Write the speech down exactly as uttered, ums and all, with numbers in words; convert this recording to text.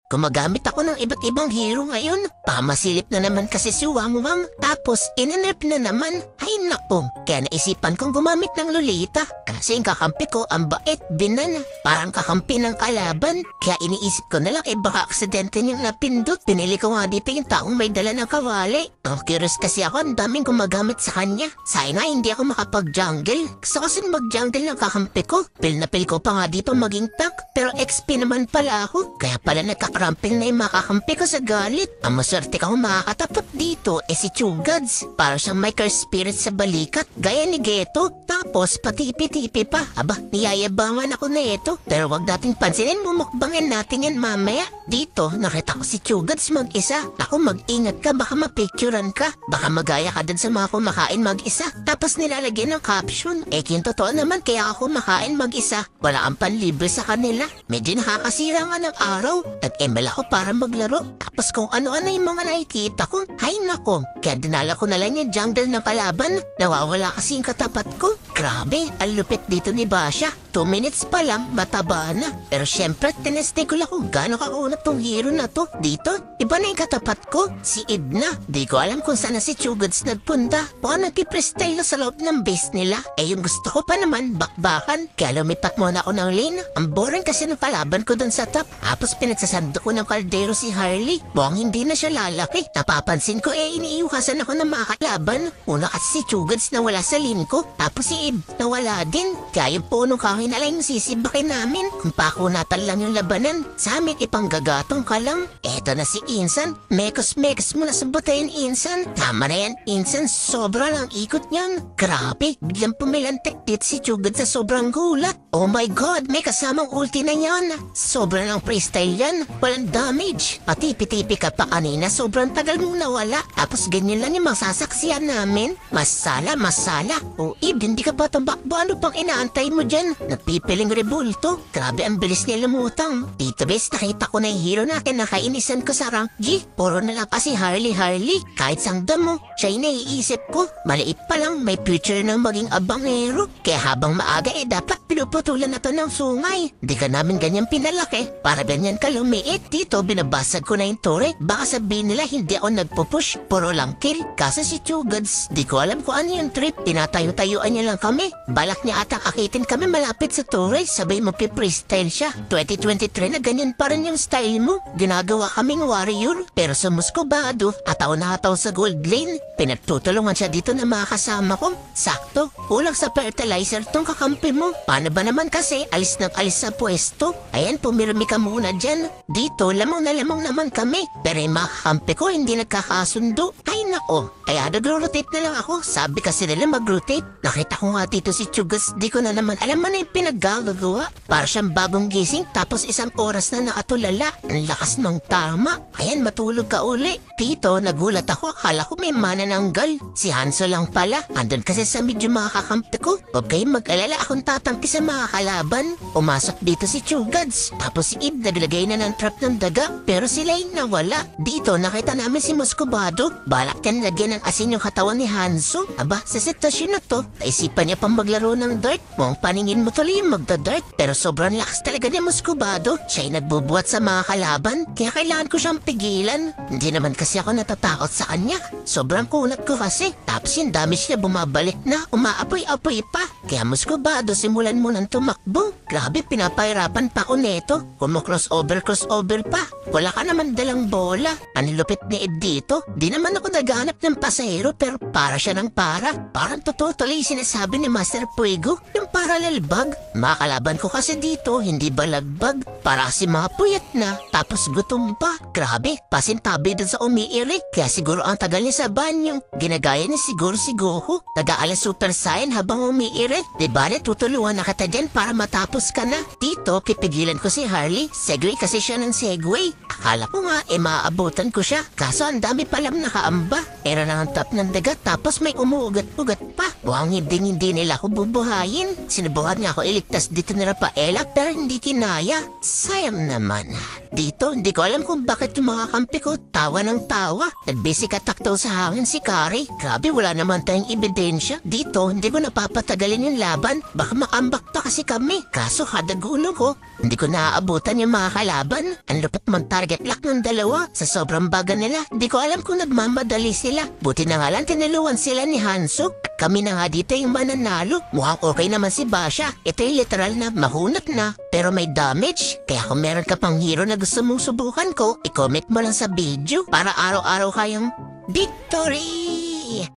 Gumagamit ako ng iba't ibang hero ngayon. Pamasilip na naman kasi si Wangwang. Tapos inenerp na naman. Ay naku, kaya naisipan kong gumamit ng Lolita. Kasi yung kakampi ko ang bait, binan. Parang kakampi ng kalaban. Kaya iniisip ko na lang eh baka aksidente niyang napindot. Pinili ko nga dito yung taong may dala ng kawali. Oh, curious kasi ako, ang daming gumagamit sa kanya. Sayang nga hindi ako makapag-jungle. Gusto kasi mag-jungle ng kakampi ko. Pil na pil ko pa nga dito maging tank. Pero X P naman pala ako. Kaya pala nagkakaramping na yung makakampi ko sa galit. Ang maswerte ka kung makakatapat dito eh si Chugads. Para siyang may curse spirit sa balikat. Gaya ni Geto. Tapos patipi-tipi pa. Aba, niyayabangan ako na ito. Pero wag nating pansinin, mumukbangin natin yan mamaya. Dito, nakita ko si Chugads mag-isa. Ako, mag-ingat ka, baka mapicturan ka. Baka magaya ka din sa mga kumakain mag-isa. Tapos nilalagyan ng caption. Eh, yung totoo naman, kaya ako kumakain mag-isa. Wala kang panlibre sa kanila. Medyo nakakasira nga ng araw. Nag-M L ako para maglaro. Tapos kung ano-ano yung mga nakikita ko. Hay nako, kaya dinala ko na lang yung jungle ng kalaban. Nawawala kasi yung katapat ko. Grabe, ang lupit dito ni Basha. Two minutes pa lang, mataba na. Pero syempre, tinesting ko lang kung gano'ng kaunat tong hero na to. Dito, iba na yung katapat ko, si Edna. Di ko alam kung saan na si Chugads nagpunta. Baka nagpiprestyle sa loob ng base nila. Eh yung gusto ko pa naman, bakbakan. Kaya lumipat muna ako ng lane. Ang boring kasi ng kalaban ko dun sa top. Tapos pinagsasando ko ng kaldero si Harley. Buwang hindi na siya lalaki. Napapansin ko eh iniiwasan ako ng mga kalaban. Una kasi si Chugads na wala sa lane ko. Tapos si Ib na wala din. Kaya yung punong kahoy na lang yung sisibakin namin. Kung pakunatan lang yung labanan, sa amin ipanggagatong ka lang. Eto na si Insan. Mekos-mekos mo na sa butayin, Insan. Tama na yan, Insan. Sobra lang ikot niyan. Grabe, biglang pumilantek dito si Chugad sa sobrang gulat. Oh my God, may kasamang ulti na yan. Sobra lang freestyle yan. Walang damage. Patipi-tipi ka pa kanina, sobrang tagal mong nawala. Tapos ganyan lang yung masasaksiyan namin. Masala, masala. O Ib, hindi ka ba tumakbo? Ano pang inaantay mo dyan? Nagpipiling rebulto. Grabe, ang bilis niya lumutang. Dito bes, nakita ko na yung hero natin na kainisan ko sa rank G. Puro na lang kasi Harley Harley. Kahit sang damo, siya yung naiisip ko. Maliit pa lang, may future na maging abangero. Kaya habang maaga eh, dapat pinuputulan na to ng sungay. Di ka namin ganyan pinalaki. Para ganyan ka lumiit. Dito, binabasag ko na yung turret. Baka sabihin nila hindi ako nagpupush. Puro lang kill. Kasi si Chugads, di ko alam kung ano yung trip. Tinatayo-tayuan niya lang kami. Balak niya atang akitin kami malapit sa turret. Sabay mo pi-freestyle siya. twenty twenty-three na ganyan pa rin yung style mo. Ginagawa kaming warrior. Pero sa Muscovado, ataw na ataw sa gold lane. Pinagtutulungan siya dito na mga kasama ko. Sakto, kulang sa fertilizer tong kakampi mo. Paano ba naman kasi alis na alis sa pwesto? Ayan, pumirmi ka muna dyan. Dito, lamang na lamang naman kami. Pero yung mga kakampi ko hindi nagkakasundo. Ay nako, kaya nagro-rotate na lang ako. Sabi kasi nila mag-rotate. Nakita ko nga dito si Chugas, di ko na naman alam man na yung pinaggagawa. Para siyang bagong gising tapos isang oras na nakatulala. Ang lakas ng tama. Ayan, matulog ka uli. Dito, nagulat ako. Akala ko may manananggal. Si Hanso lang pala. Andun kasi sa medyo mga kakampi ko. Huwag kayong mag-alala akong tatangki sa mga kalaban. Umasok dito si Chugads. Tapos si Ib naglagay na ng trap ng daga. Pero sila yung nawala. Dito, nakita namin si Muscovado. Balak yan lagyan ng asin yung katawan ni Hanso. Aba, sa sitwasyon na to, naisipan niya pang maglaro ng dart. Mukhang paningin mo tuloy yung magda-dart. Pero sobrang lakas talaga ni Muscovado. Siya ay nagbubuhat sa mga kalaban. Kaya kailangan ko siyang pigilan. Hindi naman kasi ako natatakot sa kanya. Sobrang kunat ko kasi. Tapos yung damage niya bumabalik na. Umaapoy-apoy pa. Kaya Muscovado, simulan mo nang tumakbo. Grabe, pinapahirapan pa ako neto. Kumo-crossover, crossover pa. Wala ka naman dalang bola. Ang lupit ni Ed dito. Di naman ako naghanap ng pasahero pero para siya ng para. Parang totoo tuloy sinasabi ni Master Puego. Yung parallel bug. Mga kalaban ko kasi dito, hindi balagbag. Para si mga puyat na. Tapos gutom pa. Grabe, pasintabi dun sa umiirik. Kaya siguro ang tagal niya sa banyo. Ginagaya niya siguro si Goku. Nag-aala Super Saiyan habang umiirik. Diba na tutulungan na kita dyan para matapos ka na. Dito, pipigilan ko si Harley. Segway kasi siya ng segway. Akala ko nga, eh maaabutan ko siya. Kaso ang dami palang nakaamba. Era na ang top ng dagat tapos may umuugat-ugat pa. Buwang hindi hindi nila ako bubuhayin. Sinubukan nga ako iligtas dito ni Rafaela pero hindi kinaya. Sayang naman. Dito, hindi ko alam kung bakit yung mga kampi ko, tawa ng tawa. Nagbisi kataktaw sa hangin si Kari. Grabe, wala naman tayong ebidensya. Dito, hindi ko napapatagalin yung laban. Baka makambak pa kasi kami. Kaso kada gulo ko, hindi ko naaabutan yung mga kalaban. Ang lupit mong target lock ng dalawa. Sa sobrang baga nila, hindi ko alam kung nagmamadali sila. Buti na nga lang tinaluan sila ni Hanso. Kami na nga dito yung mananalo. Mukhang okay naman si Basha. Ito yung literal na mahunat na, pero may damage. Kaya kung meron ka pang hero na gusto mong subukan ko, i-comment mo lang sa video para araw-araw kayong victory!